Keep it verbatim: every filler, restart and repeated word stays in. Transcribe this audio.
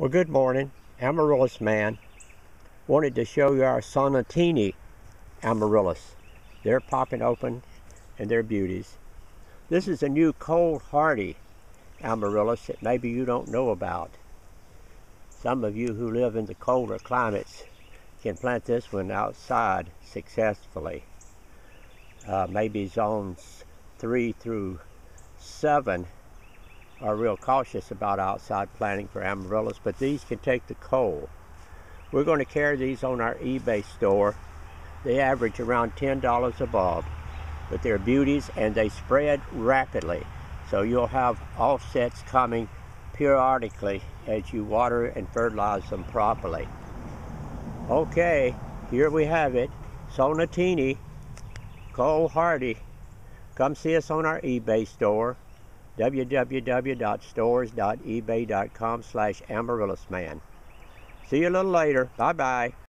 Well, good morning. Amaryllis Man. Wanted to show you our Sonatini Amaryllis. They're popping open and they're beauties. This is a new cold hardy Amaryllis that maybe you don't know about. Some of you who live in the colder climates can plant this one outside successfully. Uh, maybe zones three through seven are real cautious about outside planting for amaryllis, but these can take the cold. We're going to carry these on our eBay store. They average around ten dollars a bulb, but they're beauties and they spread rapidly. So you'll have offsets coming periodically as you water and fertilize them properly. Okay, here we have it. Sonatini, cold hardy. Come see us on our eBay store. w w w dot stores dot ebay dot com slash amaryllisman. See you a little later. Bye-bye.